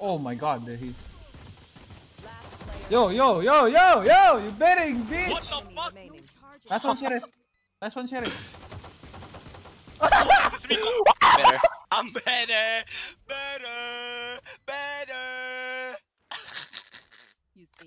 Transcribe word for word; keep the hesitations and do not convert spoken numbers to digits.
Oh my god, there he's. Yo, yo, yo, yo, yo! You betting, bitch! What the fuck? Last one, Sheriff. Last one, Sheriff. I'm better. I'm better.